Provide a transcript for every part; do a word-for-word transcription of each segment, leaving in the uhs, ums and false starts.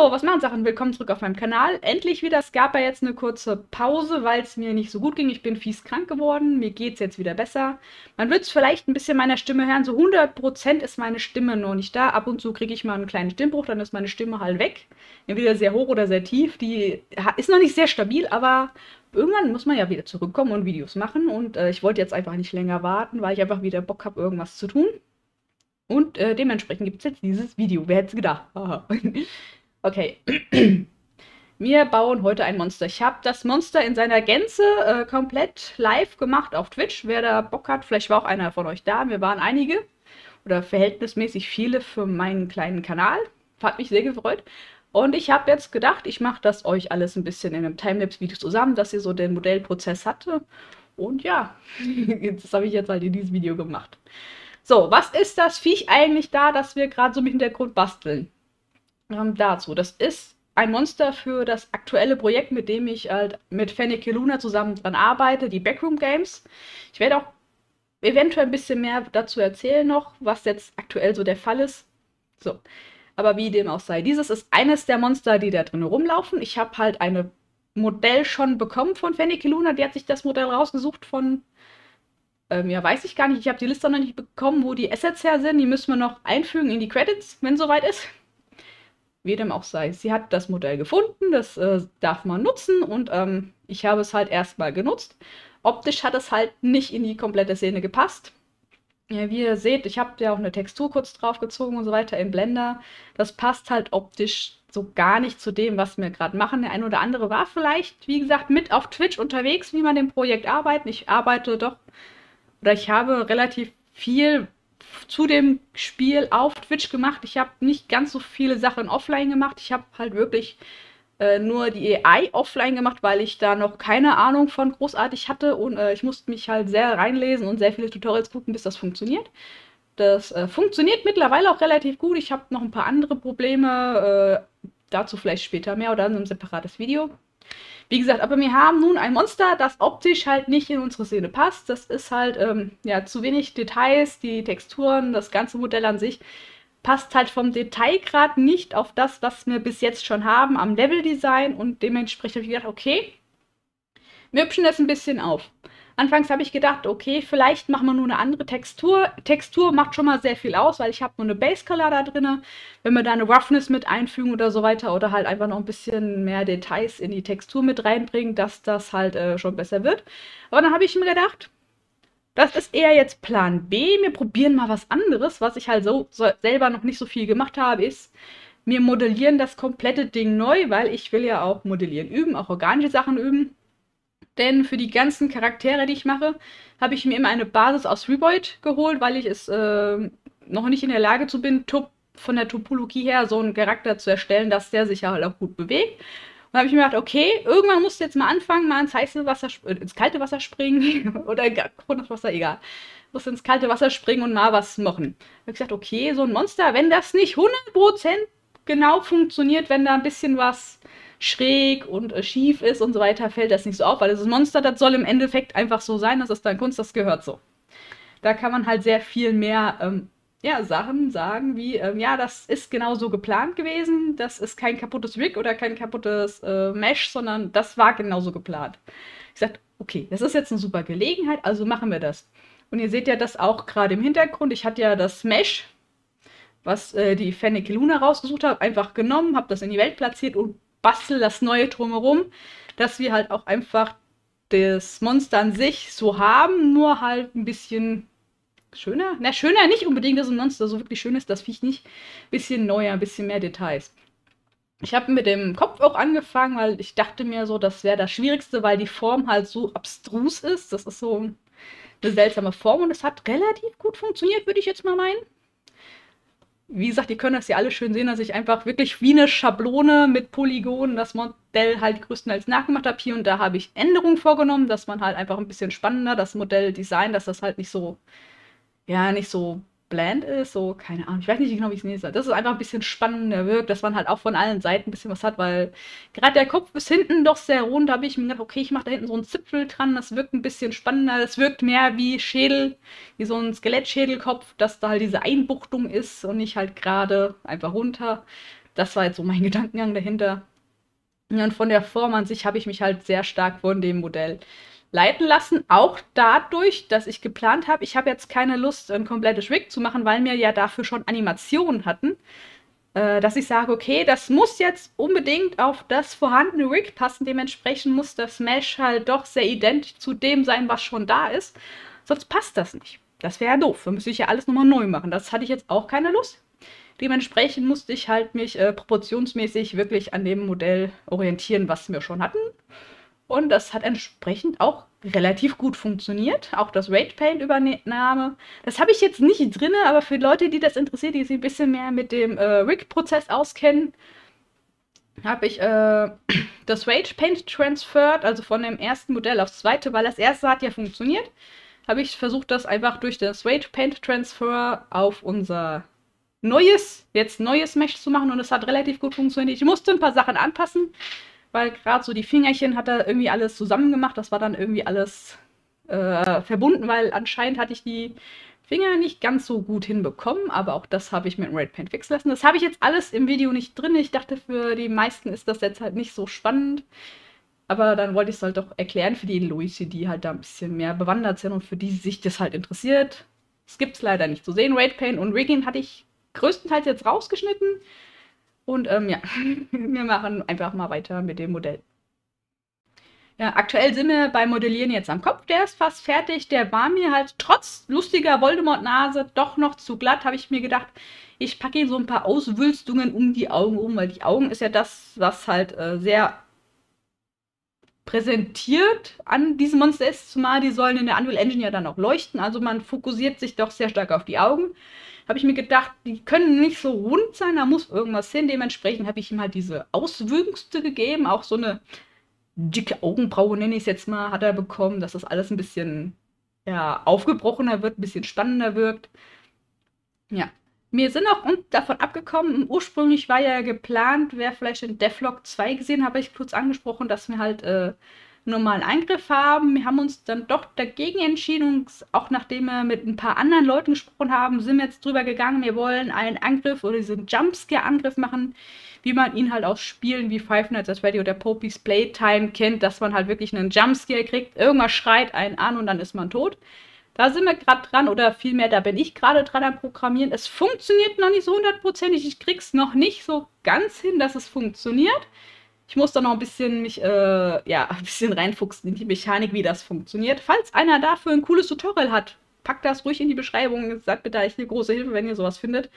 So, was machen Sachen? Willkommen zurück auf meinem Kanal. Endlich wieder. Es gab ja jetzt eine kurze Pause, weil es mir nicht so gut ging. Ich bin fies krank geworden. Mir geht es jetzt wieder besser. Man wird es vielleicht ein bisschen meiner Stimme hören. So hundert Prozent ist meine Stimme noch nicht da. Ab und zu kriege ich mal einen kleinen Stimmbruch, dann ist meine Stimme halt weg. Entweder sehr hoch oder sehr tief. Die ist noch nicht sehr stabil, aber irgendwann muss man ja wieder zurückkommen und Videos machen. Und äh, ich wollte jetzt einfach nicht länger warten, weil ich einfach wieder Bock habe, irgendwas zu tun. Und äh, dementsprechend gibt es jetzt dieses Video. Wer hätte es gedacht? Aha. Okay. Wir bauen heute ein Monster. Ich habe das Monster in seiner Gänze äh, komplett live gemacht auf Twitch. Wer da Bock hat, vielleicht war auch einer von euch da. Wir waren einige oder verhältnismäßig viele für meinen kleinen Kanal. Hat mich sehr gefreut. Und ich habe jetzt gedacht, ich mache das euch alles ein bisschen in einem Timelapse-Video zusammen, dass ihr so den Modellprozess hatte. Und ja, das habe ich jetzt halt in diesem Video gemacht. So, was ist das Viech eigentlich da, das wir gerade so im Hintergrund basteln? Ähm, dazu. Das ist ein Monster für das aktuelle Projekt, mit dem ich halt mit Fennec Luna zusammen dran arbeite, die Backroom Games. Ich werde auch eventuell ein bisschen mehr dazu erzählen noch, was jetzt aktuell so der Fall ist. So, aber wie dem auch sei. Dieses ist eines der Monster, die da drin rumlaufen. Ich habe halt ein Modell schon bekommen von Fennec Luna. Die hat sich das Modell rausgesucht von, ähm, ja, weiß ich gar nicht. Ich habe die Liste noch nicht bekommen, wo die Assets her sind. Die müssen wir noch einfügen in die Credits, wenn es soweit ist. Wie dem auch sei. Sie hat das Modell gefunden, das äh, darf man nutzen und ähm, ich habe es halt erstmal genutzt. Optisch hat es halt nicht in die komplette Szene gepasst. Ja, wie ihr seht, ich habe ja auch eine Textur kurz draufgezogen und so weiter im Blender. Das passt halt optisch so gar nicht zu dem, was wir gerade machen. Der eine oder andere war vielleicht, wie gesagt, mit auf Twitch unterwegs, wie man dem Projekt arbeitet. Ich arbeite doch, oder ich habe relativ viel zu dem Spiel auf Twitch gemacht. Ich habe nicht ganz so viele Sachen offline gemacht. Ich habe halt wirklich äh, nur die A I offline gemacht, weil ich da noch keine Ahnung von großartig hatte und äh, ich musste mich halt sehr reinlesen und sehr viele Tutorials gucken, bis das funktioniert. Das äh, funktioniert mittlerweile auch relativ gut. Ich habe noch ein paar andere Probleme. Äh, dazu vielleicht später mehr oder in einem separates Video. Wie gesagt, aber wir haben nun ein Monster, das optisch halt nicht in unsere Szene passt. Das ist halt, ähm, ja, zu wenig Details, die Texturen, das ganze Modell an sich passt halt vom Detailgrad nicht auf das, was wir bis jetzt schon haben am Leveldesign und dementsprechend habe ich gedacht, okay, wir hübschen das ein bisschen auf. Anfangs habe ich gedacht, okay, vielleicht machen wir nur eine andere Textur. Textur macht schon mal sehr viel aus, weil ich habe nur eine Base Color da drin. Wenn wir da eine Roughness mit einfügen oder so weiter oder halt einfach noch ein bisschen mehr Details in die Textur mit reinbringen, dass das halt äh, schon besser wird. Aber dann habe ich mir gedacht, das ist eher jetzt Plan B. Wir probieren mal was anderes, was ich halt so, so selber noch nicht so viel gemacht habe, ist, wir modellieren das komplette Ding neu, weil ich will ja auch modellieren üben, auch organische Sachen üben. Denn für die ganzen Charaktere, die ich mache, habe ich mir immer eine Basis aus Reboid geholt, weil ich es äh, noch nicht in der Lage zu bin, von der Topologie her so einen Charakter zu erstellen, dass der sich ja halt auch gut bewegt. Und da habe ich mir gedacht, okay, irgendwann musst du jetzt mal anfangen, mal ins heiße Wasser, äh, ins kalte Wasser springen oder Grundwasser, egal. Du musst ins kalte Wasser springen und mal was machen. Da habe ich gesagt, okay, so ein Monster, wenn das nicht hundert Prozent genau funktioniert, wenn da ein bisschen was schräg und äh, schief ist und so weiter, fällt das nicht so auf, weil das Monster, das soll im Endeffekt einfach so sein, das ist dann Kunst, das gehört so. Da kann man halt sehr viel mehr ähm, ja, Sachen sagen, wie, ähm, ja, das ist genau so geplant gewesen, das ist kein kaputtes Rig oder kein kaputtes äh, Mesh, sondern das war genauso geplant. Ich sagte, okay, das ist jetzt eine super Gelegenheit, also machen wir das. Und ihr seht ja das auch gerade im Hintergrund, ich hatte ja das Mesh, was äh, die Fennec Luna rausgesucht hat, einfach genommen, habe das in die Welt platziert und bastel das Neue drumherum, dass wir halt auch einfach das Monster an sich so haben, nur halt ein bisschen schöner. Na, schöner nicht unbedingt, dass ein Monster so wirklich schön ist, das Viech nicht. Bisschen neuer, ein bisschen mehr Details. Ich habe mit dem Kopf auch angefangen, weil ich dachte mir so, das wäre das Schwierigste, weil die Form halt so abstrus ist. Das ist so eine seltsame Form und es hat relativ gut funktioniert, würde ich jetzt mal meinen. Wie gesagt, ihr könnt das ja alle schön sehen, dass ich einfach wirklich wie eine Schablone mit Polygonen das Modell halt größtenteils nachgemacht habe. Hier und da habe ich Änderungen vorgenommen, dass man halt einfach ein bisschen spannender das Modell designt, dass das halt nicht so, ja, nicht so bland ist, so, keine Ahnung, ich weiß nicht genau, wie ich es nennen soll. Dass es einfach ein bisschen spannender wirkt, dass man halt auch von allen Seiten ein bisschen was hat, weil gerade der Kopf bis hinten doch sehr rund, da habe ich mir gedacht, okay, ich mache da hinten so einen Zipfel dran, das wirkt ein bisschen spannender, das wirkt mehr wie Schädel, wie so ein Skelettschädelkopf, dass da halt diese Einbuchtung ist und nicht halt gerade einfach runter. Das war jetzt so mein Gedankengang dahinter. Und von der Form an sich habe ich mich halt sehr stark von dem Modell leiten lassen. Auch dadurch, dass ich geplant habe, ich habe jetzt keine Lust, ein komplettes Rig zu machen, weil wir ja dafür schon Animationen hatten. Äh, dass ich sage, okay, das muss jetzt unbedingt auf das vorhandene Rig passen. Dementsprechend muss das Mesh halt doch sehr identisch zu dem sein, was schon da ist. Sonst passt das nicht. Das wäre ja doof. Dann müsste ich ja alles nochmal neu machen. Das hatte ich jetzt auch keine Lust. Dementsprechend musste ich halt mich äh, proportionsmäßig wirklich an dem Modell orientieren, was wir schon hatten. Und das hat entsprechend auch relativ gut funktioniert. Auch das Rage Paint Übernahme. Das habe ich jetzt nicht drin, aber für Leute, die das interessiert, die sich ein bisschen mehr mit dem äh, Rig-Prozess auskennen, habe ich äh, das Rage Paint transferred, also von dem ersten Modell aufs zweite, weil das erste hat ja funktioniert. Habe ich versucht, das einfach durch das Rage Paint Transfer auf unser neues, jetzt neues Mesh zu machen und es hat relativ gut funktioniert. Ich musste ein paar Sachen anpassen, weil gerade so die Fingerchen hat er irgendwie alles zusammen gemacht. Das war dann irgendwie alles äh, verbunden, weil anscheinend hatte ich die Finger nicht ganz so gut hinbekommen, aber auch das habe ich mit dem Red Paint fixen lassen. Das habe ich jetzt alles im Video nicht drin. Ich dachte, für die meisten ist das jetzt halt nicht so spannend. Aber dann wollte ich es halt doch erklären für die Leute, die halt da ein bisschen mehr bewandert sind und für die sich das halt interessiert. Es gibt es leider nicht zu sehen. Red Paint und Rigging hatte ich größtenteils jetzt rausgeschnitten. Und ähm, ja, wir machen einfach mal weiter mit dem Modell. Ja, aktuell sind wir beim Modellieren jetzt am Kopf. Der ist fast fertig. Der war mir halt trotz lustiger Voldemort-Nase doch noch zu glatt, habe ich mir gedacht. Ich packe ihm so ein paar Auswülstungen um die Augen rum, weil die Augen ist ja das, was halt äh, sehr präsentiert an diesem Monster ist, zumal die sollen in der Unreal Engine ja dann auch leuchten. Also man fokussiert sich doch sehr stark auf die Augen. Habe ich mir gedacht, die können nicht so rund sein, da muss irgendwas hin. Dementsprechend habe ich ihm halt diese Auswüchse gegeben, auch so eine dicke Augenbraue, nenne ich es jetzt mal, hat er bekommen, dass das alles ein bisschen ja, aufgebrochener wird, ein bisschen spannender wirkt. Ja, wir sind auch davon abgekommen, ursprünglich war ja geplant, wer vielleicht in Devlog zwei gesehen, habe ich kurz angesprochen, dass wir halt äh, normalen Eingriff haben. Wir haben uns dann doch dagegen entschieden und auch nachdem wir mit ein paar anderen Leuten gesprochen haben, sind wir jetzt drüber gegangen, wir wollen einen Angriff oder diesen Jumpscare-Angriff machen, wie man ihn halt aus Spielen wie Five Nights at Freddy oder Poppy's Playtime kennt, dass man halt wirklich einen Jumpscare kriegt, irgendwas schreit einen an und dann ist man tot. Da sind wir gerade dran, oder vielmehr, da bin ich gerade dran am Programmieren. Es funktioniert noch nicht so hundertprozentig, ich krieg's noch nicht so ganz hin, dass es funktioniert. Ich muss da noch ein bisschen mich, äh, ja, ein bisschen reinfuchsen in die Mechanik, wie das funktioniert. Falls einer dafür ein cooles Tutorial hat, packt das ruhig in die Beschreibung. Sagt mir da echt eine große Hilfe, wenn ihr sowas findet.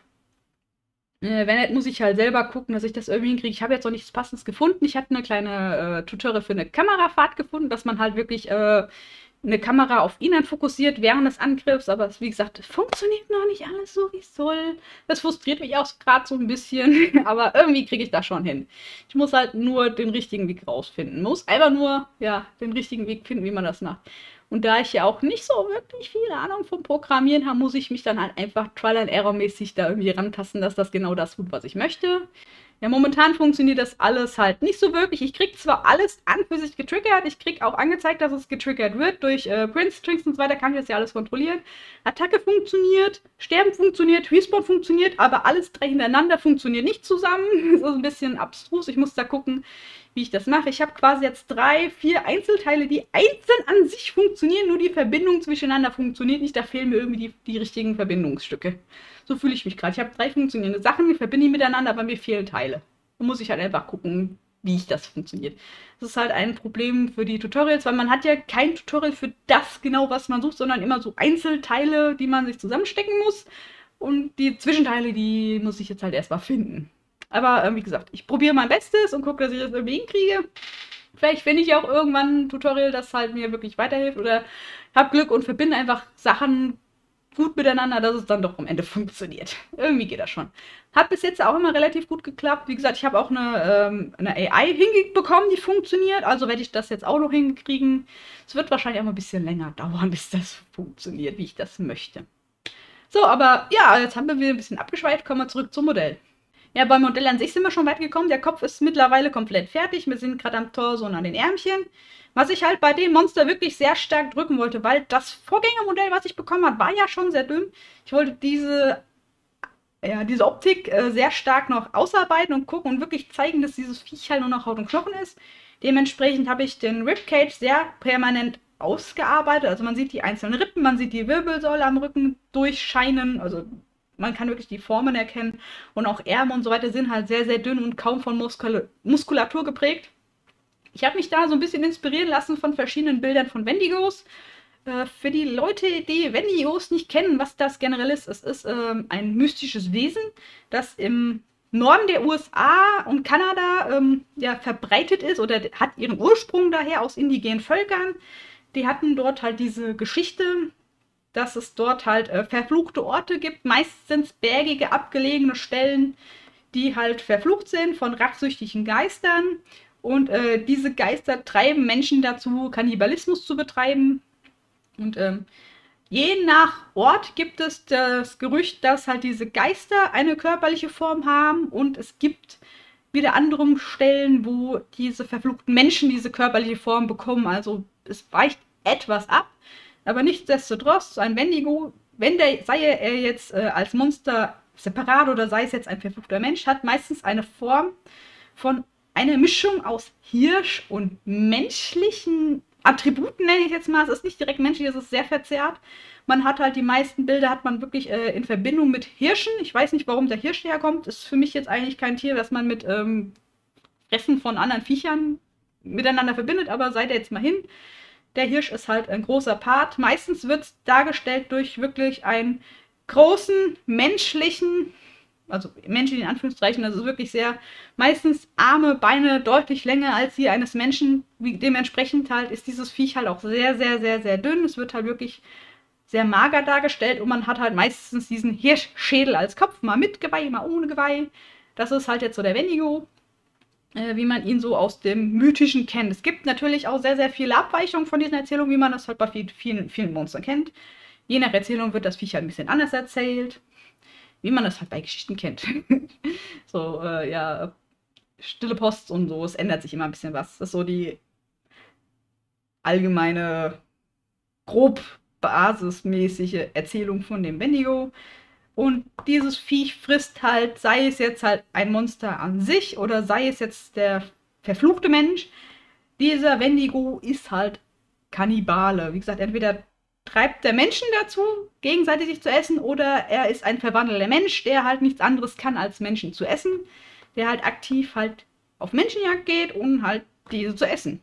Äh, wenn nicht, muss ich halt selber gucken, dass ich das irgendwie hinkriege. Ich habe jetzt noch nichts Passendes gefunden. Ich hatte eine kleine äh, Tutorial für eine Kamerafahrt gefunden, dass man halt wirklich äh, eine Kamera auf ihn dann fokussiert während des Angriffs, aber wie gesagt, es funktioniert noch nicht alles so, wie es soll. Das frustriert mich auch gerade so ein bisschen, aber irgendwie kriege ich das schon hin. Ich muss halt nur den richtigen Weg rausfinden. Muss einfach nur, ja, den richtigen Weg finden, wie man das macht. Und da ich ja auch nicht so wirklich viel Ahnung vom Programmieren habe, muss ich mich dann halt einfach Trial-and-Error-mäßig da irgendwie rantasten, dass das genau das tut, was ich möchte. Ja, momentan funktioniert das alles halt nicht so wirklich. Ich kriege zwar alles an für sich getriggert, ich kriege auch angezeigt, dass es getriggert wird durch äh, Print-Strings und so weiter, kann ich das ja alles kontrollieren. Attacke funktioniert, Sterben funktioniert, Respawn funktioniert, aber alles drei hintereinander funktioniert nicht zusammen. Das ist ein bisschen abstrus, ich muss da gucken, wie ich das mache. Ich habe quasi jetzt drei, vier Einzelteile, die einzeln an sich funktionieren, nur die Verbindung zwischeneinander funktioniert nicht, da fehlen mir irgendwie die, die richtigen Verbindungsstücke. So fühle ich mich gerade. Ich habe drei funktionierende Sachen, die verbinde ich miteinander, aber mir fehlen Teile. Da muss ich halt einfach gucken, wie ich das funktioniert. Das ist halt ein Problem für die Tutorials, weil man hat ja kein Tutorial für das genau, was man sucht, sondern immer so Einzelteile, die man sich zusammenstecken muss. Und die Zwischenteile, die muss ich jetzt halt erstmal finden. Aber äh, wie gesagt, ich probiere mein Bestes und gucke, dass ich das irgendwie hinkriege. Vielleicht finde ich auch irgendwann ein Tutorial, das halt mir wirklich weiterhilft. Oder habe Glück und verbinde einfach Sachen gut miteinander, dass es dann doch am Ende funktioniert. Irgendwie geht das schon. Hat bis jetzt auch immer relativ gut geklappt. Wie gesagt, ich habe auch eine, ähm, eine A I hinbekommen, die funktioniert. Also werde ich das jetzt auch noch hinkriegen. Es wird wahrscheinlich auch mal ein bisschen länger dauern, bis das funktioniert, wie ich das möchte. So, aber ja, jetzt haben wir wieder ein bisschen abgeschweift. Kommen wir zurück zum Modell. Ja, beim Modell an sich sind wir schon weit gekommen. Der Kopf ist mittlerweile komplett fertig. Wir sind gerade am Torso und an den Ärmchen. Was ich halt bei dem Monster wirklich sehr stark drücken wollte, weil das Vorgängermodell, was ich bekommen habe, war ja schon sehr dünn. Ich wollte diese ja, diese Optik äh, sehr stark noch ausarbeiten und gucken und wirklich zeigen, dass dieses Viech halt nur noch Haut und Knochen ist. Dementsprechend habe ich den Ribcage sehr permanent ausgearbeitet. Also man sieht die einzelnen Rippen, man sieht die Wirbelsäule am Rücken durchscheinen. Also man kann wirklich die Formen erkennen. Und auch Ärmel und so weiter sind halt sehr, sehr dünn und kaum von Muskul Muskulatur geprägt. Ich habe mich da so ein bisschen inspirieren lassen von verschiedenen Bildern von Wendigos. Äh, für die Leute, die Wendigos nicht kennen, was das generell ist, es ist ähm, ein mystisches Wesen, das im Norden der U S A und Kanada ähm, ja, verbreitet ist oder hat ihren Ursprung daher aus indigenen Völkern. Die hatten dort halt diese Geschichte, dass es dort halt äh, verfluchte Orte gibt, meistens bergige, abgelegene Stellen, die halt verflucht sind von rachsüchtigen Geistern. Und äh, diese Geister treiben Menschen dazu, Kannibalismus zu betreiben. Und ähm, je nach Ort gibt es das Gerücht, dass halt diese Geister eine körperliche Form haben. Und es gibt wieder andere Stellen, wo diese verfluchten Menschen diese körperliche Form bekommen. Also es weicht etwas ab. Aber nichtsdestotrotz, ein Wendigo, wenn der, sei er jetzt äh, als Monster separat oder sei es jetzt ein verfluchter Mensch, hat meistens eine Form von einer Mischung aus Hirsch und menschlichen Attributen, nenne ich jetzt mal. Es ist nicht direkt menschlich, es ist sehr verzerrt. Man hat halt die meisten Bilder, hat man wirklich äh, in Verbindung mit Hirschen. Ich weiß nicht, warum der Hirsch herkommt. Ist für mich jetzt eigentlich kein Tier, das man mit ähm, Fressen von anderen Viechern miteinander verbindet, aber seid ihr jetzt mal hin. Der Hirsch ist halt ein großer Part. Meistens wird es dargestellt durch wirklich einen großen, menschlichen, also Menschen in Anführungszeichen, das ist wirklich sehr, meistens Arme, Beine deutlich länger als die eines Menschen. Wie, dementsprechend halt ist dieses Viech halt auch sehr, sehr, sehr, sehr dünn. Es wird halt wirklich sehr mager dargestellt und man hat halt meistens diesen Hirschschädel als Kopf, mal mit Geweih, mal ohne Geweih. Das ist halt jetzt so der Wendigo, äh, wie man ihn so aus dem Mythischen kennt. Es gibt natürlich auch sehr, sehr viele Abweichungen von diesen Erzählungen, wie man das halt bei vielen, vielen Monstern kennt. Je nach Erzählung wird das Viech halt ein bisschen anders erzählt, wie man das halt bei Geschichten kennt. so, äh, ja, Stille Post und so, es ändert sich immer ein bisschen was. Das ist so die allgemeine, grob basismäßige Erzählung von dem Wendigo. Und dieses Viech frisst halt, sei es jetzt halt ein Monster an sich oder sei es jetzt der verfluchte Mensch. Dieser Wendigo ist halt Kannibale. Wie gesagt, entweder treibt der Menschen dazu, gegenseitig sich zu essen, oder er ist ein verwandelter Mensch, der halt nichts anderes kann, als Menschen zu essen. Der halt aktiv halt auf Menschenjagd geht, um halt diese zu essen.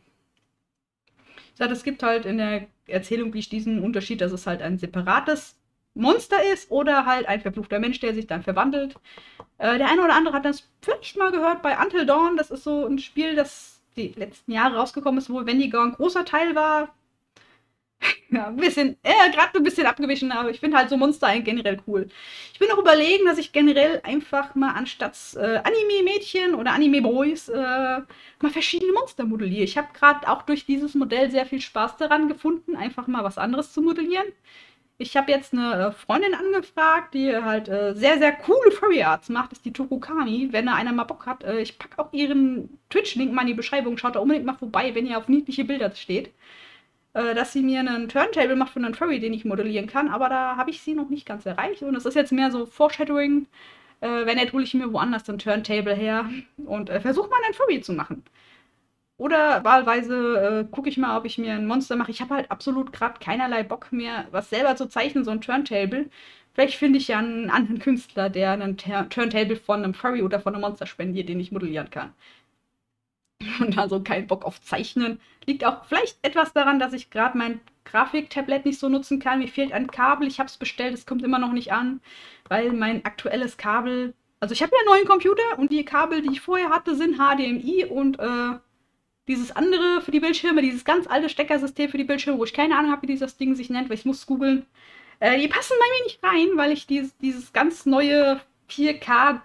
Ich sage, es gibt halt in der Erzählung nicht diesen Unterschied, dass es halt ein separates Monster ist oder halt ein verfluchter Mensch, der sich dann verwandelt. Äh, der eine oder andere hat das vielleicht mal gehört bei Until Dawn. Das ist so ein Spiel, das die letzten Jahre rausgekommen ist, wo Wendigo ein großer Teil war. Ja, ein bisschen, äh, gerade ein bisschen abgewichen, aber ich finde halt so Monster eigentlich generell cool. Ich bin auch überlegen, dass ich generell einfach mal anstatt äh, Anime-Mädchen oder Anime-Boys äh, mal verschiedene Monster modelliere. Ich habe gerade auch durch dieses Modell sehr viel Spaß daran gefunden, einfach mal was anderes zu modellieren. Ich habe jetzt eine Freundin angefragt, die halt äh, sehr, sehr coole Furry Arts macht. Das ist die Tokukami. Wenn da einer mal Bock hat, äh, ich packe auch ihren Twitch-Link mal in die Beschreibung. Schaut da unbedingt mal vorbei, wenn ihr auf niedliche Bilder steht. Äh, dass sie mir einen Turntable macht für einen Furry, den ich modellieren kann. Aber da habe ich sie noch nicht ganz erreicht. Und es ist jetzt mehr so Foreshadowing. Äh, wenn nicht, hole ich mir woanders den Turntable her und äh, versuche mal einen Furry zu machen. Oder wahlweise äh, gucke ich mal, ob ich mir ein Monster mache. Ich habe halt absolut gerade keinerlei Bock mehr, was selber zu zeichnen, so ein Turntable. Vielleicht finde ich ja einen anderen Künstler, der einen Tur Turntable von einem Furry oder von einem Monster spendiert, den ich modellieren kann. Und also kein Bock auf Zeichnen. Liegt auch vielleicht etwas daran, dass ich gerade mein Grafiktablett nicht so nutzen kann. Mir fehlt ein Kabel. Ich habe es bestellt, es kommt immer noch nicht an, weil mein aktuelles Kabel... Also ich habe ja einen neuen Computer und die Kabel, die ich vorher hatte, sind H D M I und äh, dieses andere für die Bildschirme, dieses ganz alte Steckersystem für die Bildschirme, wo ich keine Ahnung habe, wie dieses Ding sich nennt, weil ich muss googeln. Äh, die passen bei mir nicht rein, weil ich dieses, dieses ganz neue vier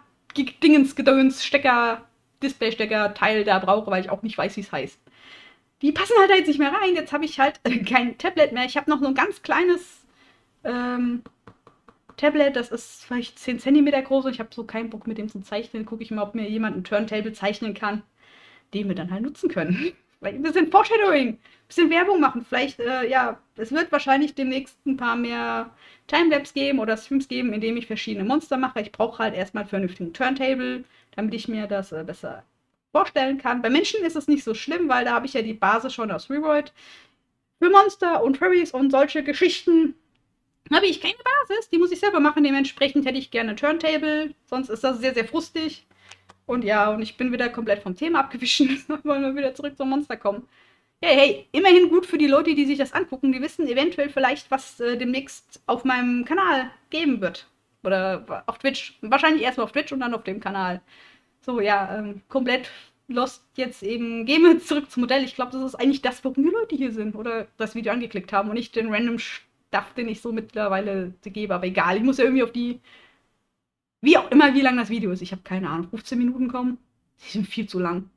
K-Dingens-Gedöns-Stecker, Display-Stecker-Teil da brauche, weil ich auch nicht weiß, wie es heißt. Die passen halt da jetzt nicht mehr rein. Jetzt habe ich halt äh, kein Tablet mehr. Ich habe noch so ein ganz kleines ähm, Tablet, das ist vielleicht zehn Zentimeter groß und ich habe so keinen Bock mit dem zu zeichnen. Gucke ich mal, ob mir jemand ein Turntable zeichnen kann, den wir dann halt nutzen können. Vielleicht ein bisschen Foreshadowing, ein bisschen Werbung machen. Vielleicht, äh, ja, es wird wahrscheinlich demnächst ein paar mehr Timelapse geben oder Streams geben, in denen ich verschiedene Monster mache. Ich brauche halt erstmal einen vernünftigen Turntable, damit ich mir das äh, besser vorstellen kann. Bei Menschen ist es nicht so schlimm, weil da habe ich ja die Basis schon aus Reroid. Für Monster und Furries und solche Geschichten habe ich keine Basis. Die muss ich selber machen. Dementsprechend hätte ich gerne Turntable. Sonst ist das sehr, sehr frustig. Und ja, und ich bin wieder komplett vom Thema abgewichen. Wollen wir wieder zurück zum Monster kommen. Hey, hey, immerhin gut für die Leute, die sich das angucken. Die wissen eventuell vielleicht, was äh, demnächst auf meinem Kanal geben wird. Oder auf Twitch. Wahrscheinlich erstmal auf Twitch und dann auf dem Kanal. So, ja, ähm, komplett lost jetzt eben. Gehen wir zurück zum Modell. Ich glaube, das ist eigentlich das, warum die Leute hier sind. Oder das Video angeklickt haben und nicht den random Stuff, den ich so mittlerweile gebe. Aber egal, ich muss ja irgendwie auf die... Wie auch immer, wie lang das Video ist. Ich habe keine Ahnung. fünfzehn Minuten kommen? Die sind viel zu lang.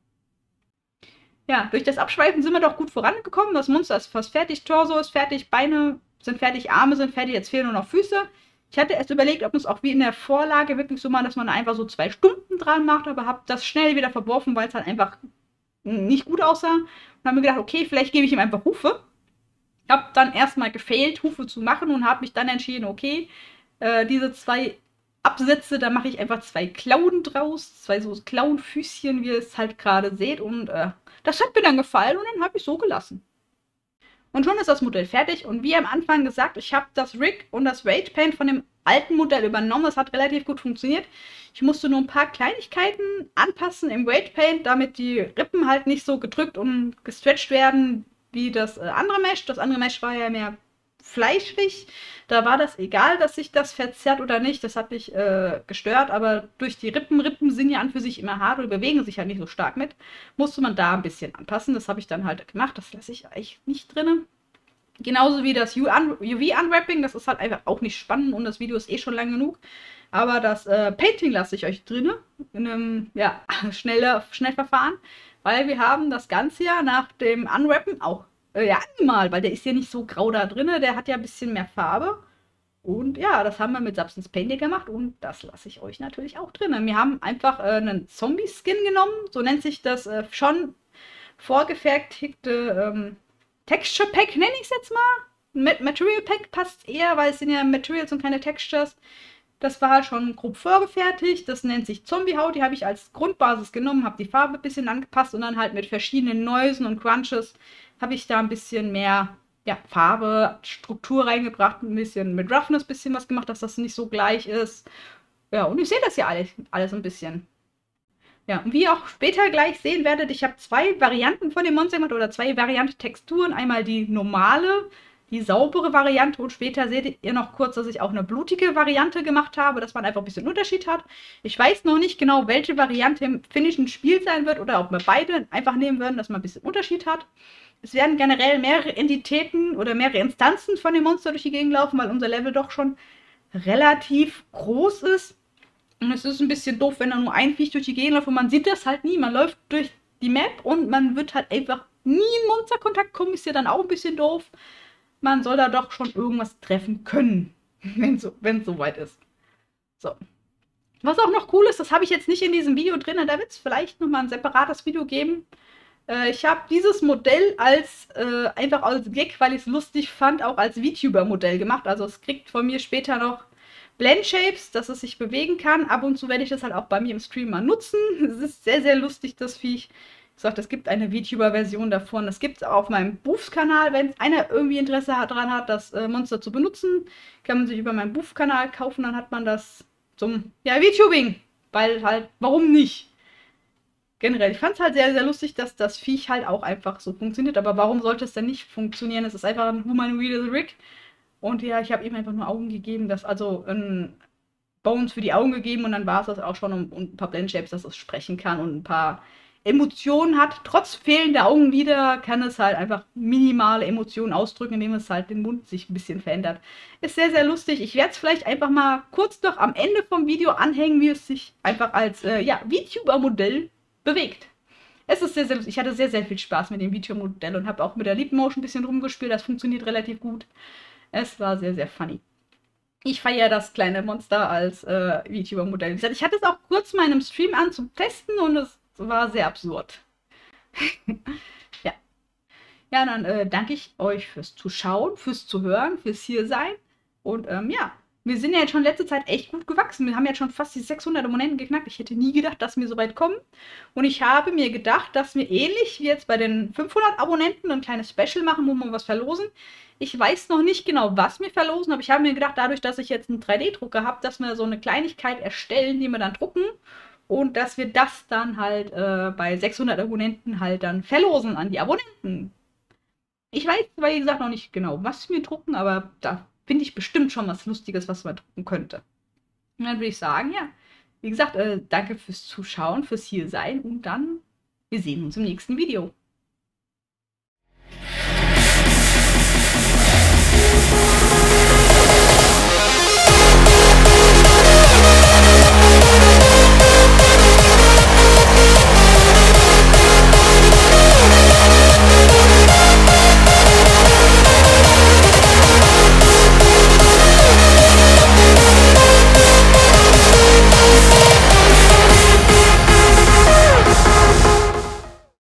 Ja, durch das Abschweifen sind wir doch gut vorangekommen. Das Monster ist fast fertig. Torso ist fertig. Beine sind fertig. Arme sind fertig. Jetzt fehlen nur noch Füße. Ich hatte erst überlegt, ob es auch wie in der Vorlage wirklich so mal, dass man einfach so zwei Stunden dran macht. Aber habe das schnell wieder verworfen, weil es halt einfach nicht gut aussah. Und habe mir gedacht, okay, vielleicht gebe ich ihm einfach Hufe. Ich habe dann erstmal gefailt, Hufe zu machen und habe mich dann entschieden, okay, äh, diese zwei Absätze, da mache ich einfach zwei Klauen draus, zwei so Klauenfüßchen, wie ihr es halt gerade seht. Und äh, das hat mir dann gefallen und dann habe ich so gelassen. Und schon ist das Modell fertig. Und wie am Anfang gesagt, ich habe das Rig und das Weight Paint von dem alten Modell übernommen. Das hat relativ gut funktioniert. Ich musste nur ein paar Kleinigkeiten anpassen im Weight Paint, damit die Rippen halt nicht so gedrückt und gestretched werden wie das äh, andere Mesh. Das andere Mesh war ja mehr fleischig. Da war das egal, dass sich das verzerrt oder nicht. Das hat mich äh, gestört, aber durch die Rippen, Rippen sind ja an für sich immer hart und bewegen sich halt nicht so stark mit, musste man da ein bisschen anpassen. Das habe ich dann halt gemacht. Das lasse ich eigentlich nicht drin. Genauso wie das U V-Unwrapping. Das ist halt einfach auch nicht spannend und das Video ist eh schon lang genug. Aber das äh, Painting lasse ich euch drin. In einem ja, schneller, Schnellverfahren. Weil wir haben das Ganze ja nach dem Unwrappen auch äh, ja, angemalt, weil der ist ja nicht so grau da drin, der hat ja ein bisschen mehr Farbe. Und ja, das haben wir mit Substance Painting gemacht und das lasse ich euch natürlich auch drin. Wir haben einfach äh, einen Zombie-Skin genommen, so nennt sich das äh, schon vorgefertigte ähm, Texture Pack, nenne ich es jetzt mal. Material Pack passt eher, weil es sind ja Materials und keine Textures. Das war halt schon grob vorgefertigt. Das nennt sich Zombie-Haut. Die habe ich als Grundbasis genommen, habe die Farbe ein bisschen angepasst und dann halt mit verschiedenen Neusen und Crunches habe ich da ein bisschen mehr ja, Farbe, Struktur reingebracht, ein bisschen mit Roughness ein bisschen was gemacht, dass das nicht so gleich ist. Ja, und ich sehe das ja alles, alles ein bisschen. Ja, und wie ihr auch später gleich sehen werdet, ich habe zwei Varianten von dem Monster gemacht oder zwei Variante Texturen. Einmal die normale, die saubere Variante und später seht ihr noch kurz, dass ich auch eine blutige Variante gemacht habe, dass man einfach ein bisschen Unterschied hat. Ich weiß noch nicht genau, welche Variante im finnischen Spiel sein wird oder ob wir beide einfach nehmen würden, dass man ein bisschen Unterschied hat. Es werden generell mehrere Entitäten oder mehrere Instanzen von dem Monster durch die Gegend laufen, weil unser Level doch schon relativ groß ist. Und es ist ein bisschen doof, wenn da nur ein Viech durch die Gegend läuft und man sieht das halt nie. Man läuft durch die Map und man wird halt einfach nie in Monsterkontakt kommen. Ist ja dann auch ein bisschen doof. Man soll da doch schon irgendwas treffen können, wenn es so, soweit ist. So. Was auch noch cool ist, das habe ich jetzt nicht in diesem Video drin, da wird es vielleicht nochmal ein separates Video geben. Äh, ich habe dieses Modell als äh, einfach als Gag, weil ich es lustig fand, auch als VTuber-Modell gemacht. Also es kriegt von mir später noch Blend-Shapes, dass es sich bewegen kann. Ab und zu werde ich das halt auch bei mir im Stream mal nutzen. Es ist sehr, sehr lustig, das Viech. Ich sage, es gibt eine VTuber-Version davon. Das gibt es auch auf meinem Boof-Kanal. Wenn einer irgendwie Interesse daran hat, das äh, Monster zu benutzen, kann man sich über meinen Boof-Kanal kaufen. Dann hat man das zum, ja, VTubing. Weil halt, warum nicht? Generell, ich fand es halt sehr, sehr lustig, dass das Viech halt auch einfach so funktioniert. Aber warum sollte es denn nicht funktionieren? Es ist einfach ein humanoides Rig. Und ja, ich habe ihm einfach nur Augen gegeben, das also ein Bones für die Augen gegeben und dann war es das auch schon und, und ein paar Blend-Shapes, dass es sprechen kann und ein paar Emotionen hat. Trotz fehlender Augenlider kann es halt einfach minimale Emotionen ausdrücken, indem es halt den Mund sich ein bisschen verändert. Ist sehr, sehr lustig. Ich werde es vielleicht einfach mal kurz noch am Ende vom Video anhängen, wie es sich einfach als äh, ja, VTuber-Modell bewegt. Es ist sehr, sehr lustig. Ich hatte sehr, sehr viel Spaß mit dem VTuber-Modell und habe auch mit der Leap Motion ein bisschen rumgespielt. Das funktioniert relativ gut. Es war sehr, sehr funny. Ich feiere das kleine Monster als äh, VTuber-Modell. Ich hatte es auch kurz mal in einem Stream an zum Testen und es war sehr absurd. Ja, Ja, dann äh, danke ich euch fürs Zuschauen, fürs Zuhören, fürs Hiersein. Und ähm, ja, wir sind ja jetzt schon letzte Zeit echt gut gewachsen. Wir haben jetzt schon fast die sechshundert Abonnenten geknackt. Ich hätte nie gedacht, dass wir so weit kommen. Und ich habe mir gedacht, dass wir ähnlich wie jetzt bei den fünfhundert Abonnenten ein kleines Special machen, wo wir was verlosen. Ich weiß noch nicht genau, was wir verlosen, aber ich habe mir gedacht, dadurch, dass ich jetzt einen drei D-Drucker habe, dass wir so eine Kleinigkeit erstellen, die wir dann drucken. Und dass wir das dann halt äh, bei sechshundert Abonnenten halt dann verlosen an die Abonnenten. Ich weiß zwar, wie gesagt, noch nicht genau, was wir drucken, aber da finde ich bestimmt schon was Lustiges, was man drucken könnte. Und dann würde ich sagen, ja, wie gesagt, äh, danke fürs Zuschauen, fürs Hiersein und dann, wir sehen uns im nächsten Video.